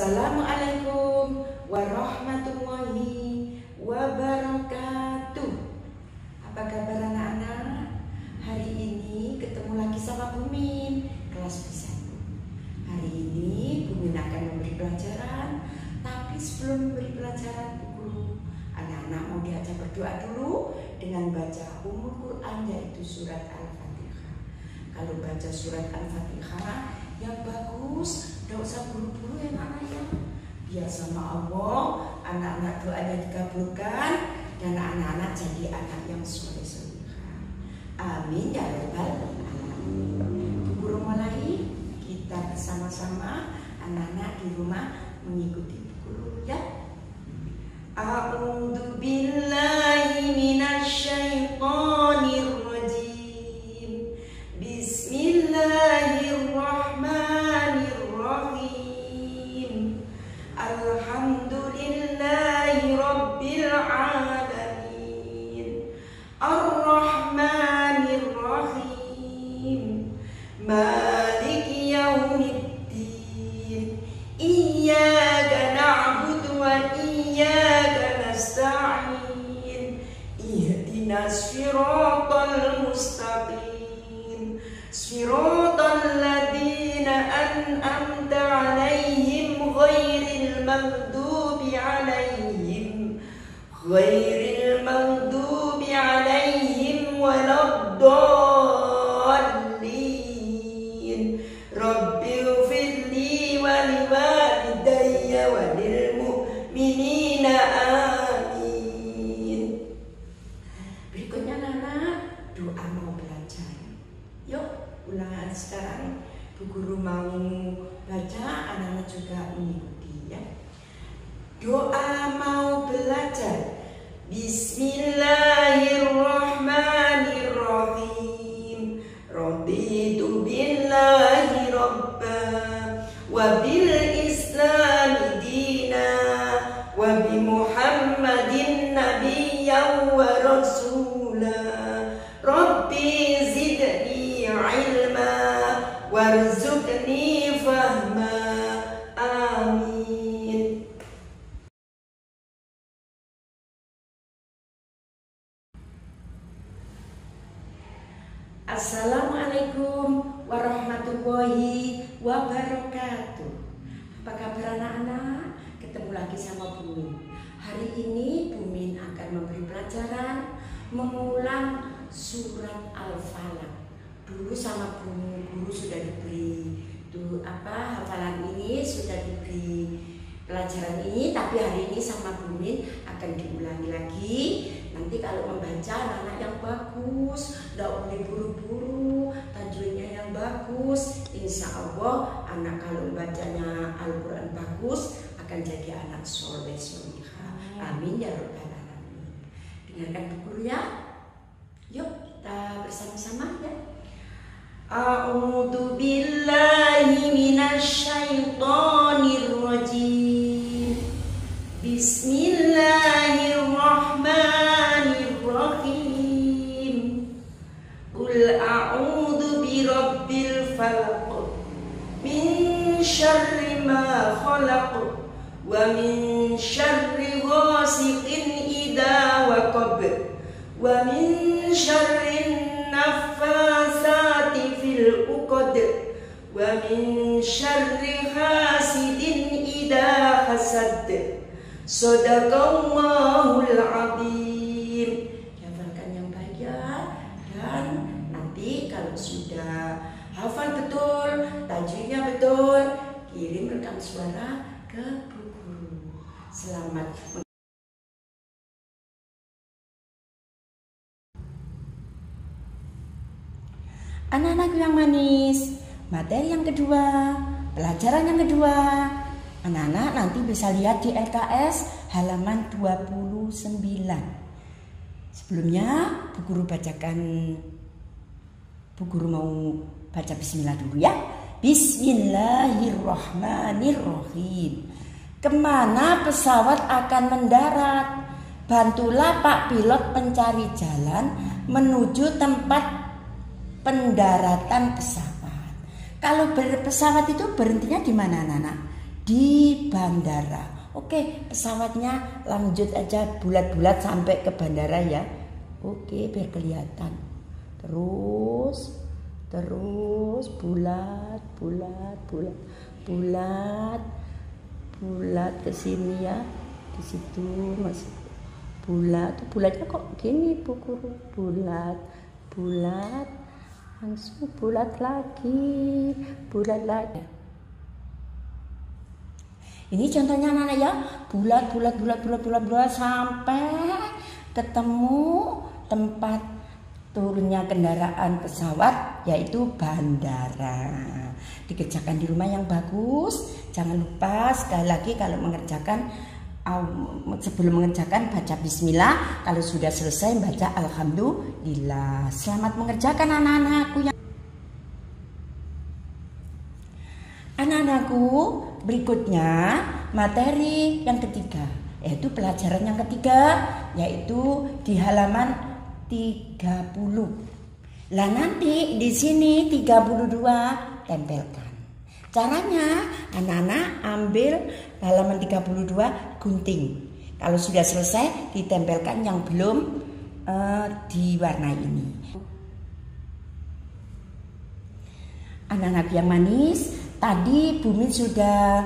Assalamualaikum warahmatullahi wabarakatuh. Apa kabar anak-anak? Hari ini ketemu lagi sama Bu Min, kelas B1. Hari ini Bu Min akan memberi pelajaran. Tapi sebelum memberi pelajaran, Bu Guru, anak-anak mau diajak berdoa dulu dengan baca Ummul Quran, yaitu surat Al-Fatihah. Kalau baca surat Al-Fatihah yang bagus, tidak usah buru-buru ya anak ya. Biar sama Allah, anak-anak doanya dikabulkan dan anak-anak jadi anak yang soleh-solehah. Amin ya rabbal alamin. Bu Guru mulai, kita bersama-sama anak-anak di rumah mengikuti Bu Guru ya. A'udzu billahi minasyaitonir rajim. Bismillahirrahmanirrahim. Alhamdulillahi rabbil alamin. Ar-Rahmanir Rahim. Maliki yaumiddin. Iyyaka na'budu wa iyyaka nasta'in. Ihdinas siratal mustaqim. Siratal ladzina an'amta 'alaihim ghairil maghdubi 'alaihim waladdallin. Rabbighfirli wa liwalidayya wa lil mu'minina amin. Berikutnya anak doa mau belajar. Yuk ulangan sekarang. Bu Guru mau baca, anak-anak juga mengikuti ya. Doa mau belajar. Bismillahirrahmanirrahim. Raditu billahi rabba wa bil islami dina wa bi Muhammadin nabiyyan wa rasula. Rabbi zidni ilma warzuqni fahma. Amin. Assalamualaikum warahmatullahi wabarakatuh. Apa kabar anak-anak? Ketemu lagi sama Bu Min. Hari ini Bu Min akan memberi pelajaran mengulang surat Al-Falaq. Dulu sama Bu Guru sudah diberi hafalan ini, sudah diberi pelajaran ini, tapi hari ini sama Bu Min akan diulangi lagi. Nanti kalau membaca anak-anak yang bagus, tidak boleh buru-buru, tajwidnya yang bagus. Insya Allah anak kalau membacanya Al-Quran bagus akan jadi anak soleh-solehah. Amin ya rabbal alamin. Dengarkan Bu Guru ya. Yuk kita bersama-sama ya. A'udzu billahi minasyaitonir rajim. Bismillahirrahmanirrahim. Qul a'udzu birabbil falaq min syarri ma khalaq wa min syarri ghasiqin idza waqab wa min syarri naffasati fil uqad wa min syarri hasidin idza hasad. Shadaqallahul azim. Hafalkan yang baik ya. Dan nanti kalau sudah hafal betul, tajwidnya betul, kirim rekam suara ke Bu Guru. Selamat. Anak-anakku yang manis, materi yang kedua, pelajaran yang kedua. Anak-anak nanti bisa lihat di LKS halaman 29. Sebelumnya Bu Guru bacakan, Bu Guru mau baca bismillah dulu ya. Bismillahirrahmanirrahim. Kemana pesawat akan mendarat? Bantulah Pak pilot mencari jalan menuju tempat pendaratan pesawat. Kalau pesawat itu berhentinya di mana anak-anak? di bandara. Oke, pesawatnya lanjut aja bulat-bulat sampai ke bandara ya. Oke, biar kelihatan. Terus bulat ke sini ya. Di situ masih bulatnya kok gini Bu Guru, bulat langsung bulat lagi. Ini contohnya anak-anak ya, bulat sampai ketemu tempat turunnya kendaraan pesawat, yaitu bandara. Dikerjakan di rumah yang bagus. Jangan lupa sekali lagi kalau mengerjakan, sebelum mengerjakan baca bismillah, kalau sudah selesai baca alhamdulillah. Selamat mengerjakan anak-anakku yang berikutnya materi yang ketiga, yaitu pelajaran yang ketiga, yaitu di halaman 30. Lah nanti di sini 32 tempelkan. Caranya anak-anak ambil halaman 32 gunting. Kalau sudah selesai ditempelkan yang belum diwarnai ini. Anak-anak yang manis, tadi Bu Min sudah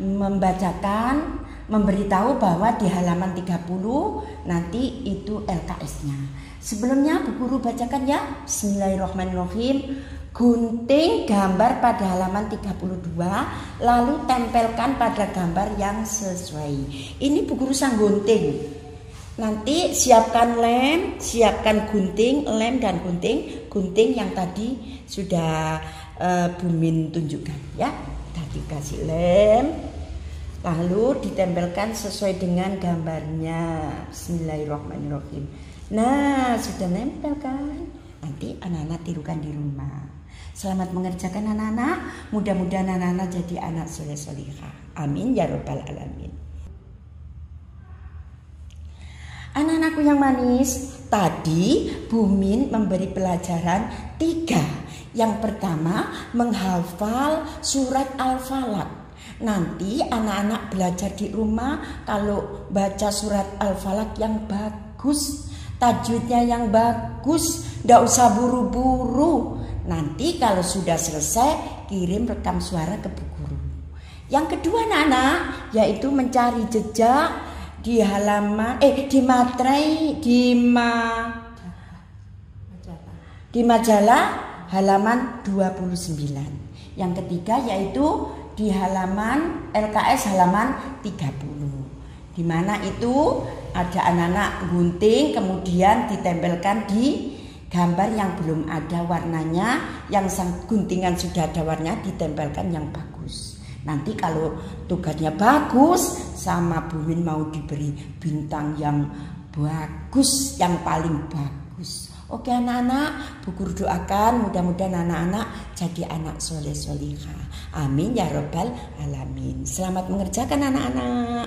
memberitahu bahwa di halaman 30 nanti itu LKS-nya. Sebelumnya Bu Guru bacakan ya. Bismillahirrahmanirrahim. Gunting gambar pada halaman 32, lalu tempelkan pada gambar yang sesuai. Ini Bu Guru sang gunting. Nanti siapkan lem, siapkan gunting, lem dan gunting yang tadi sudah Bu Min tunjukkan ya. Tadi kasih lem, lalu ditempelkan sesuai dengan gambarnya. Bismillahirrahmanirrahim. Nah, sudah nempel kan? Nanti anak-anak tirukan di rumah. Selamat mengerjakan anak-anak. Mudah-mudahan anak-anak jadi anak soleh solihah. Amin ya robbal alamin. Anak-anakku yang manis, tadi Bu Min memberi pelajaran 3. Yang pertama, menghafal surat Al-Falaq. Nanti anak-anak belajar di rumah kalau baca surat Al-Falaq yang bagus, tajwidnya yang bagus, ndak usah buru-buru. Nanti kalau sudah selesai kirim rekam suara ke Bu Guru. Yang kedua anak-anak, yaitu mencari jejak di halaman di majalah halaman 29. Yang ketiga yaitu di halaman LKS halaman 30. Di mana itu ada anak-anak gunting kemudian ditempelkan di gambar yang belum ada warnanya, yang guntingan sudah ada warnanya ditempelkan yang bagus. Nanti kalau tugasnya bagus sama Bu Min mau diberi bintang yang bagus, yang paling bagus. Oke anak-anak, Bu Guru doakan mudah-mudahan anak-anak jadi anak soleh solihah. Amin ya robbal alamin. Selamat mengerjakan anak-anak.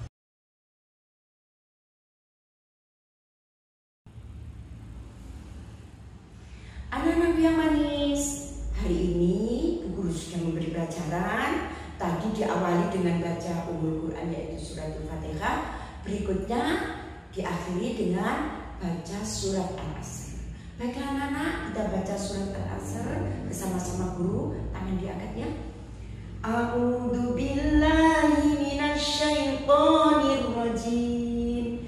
Anak-anak yang manis, hari ini Bu Guru sudah memberi pelajaran. Tadi diawali dengan baca Ummul Quran yaitu suratul Fatihah. Berikutnya diakhiri dengan baca surat Al-Asr. Baiklah anak-anak, kita baca surat Al-Asr bersama-sama guru. Tangan diangkat ya. A'udzu billahi minasyaitonir rajim.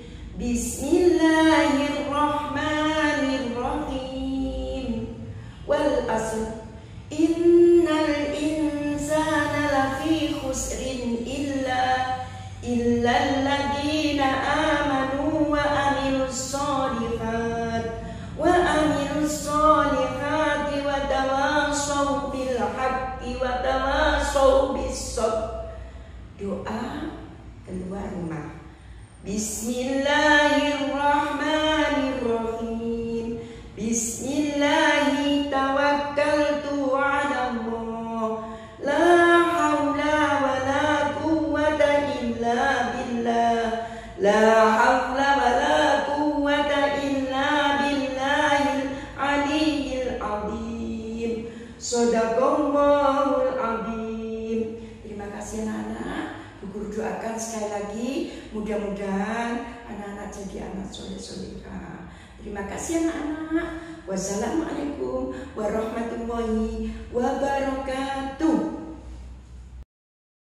Bismillahirrahmanirrahim. Wal 'asr. Innal insana lafi khusrin illa alladziina aamanu wa 'amilus solihati wa tawashaw bil haqqi wa tawashaw bis sabr. Doa keluar rumah. Bismillahirrahmanirrahim. Bismillahi tawakkaltu 'ala Allah. La haula wa la quwwata illa billah. La haula wa la quwwata illa billahil aliyyil azim. Shadaqallahul azim. Terima kasih anak-anak. Bu Guru doakan sekali lagi, mudah-mudahan anak-anak jadi anak soleh-solehah. Terima kasih anak-anak. Wassalamualaikum warahmatullahi wabarakatuh.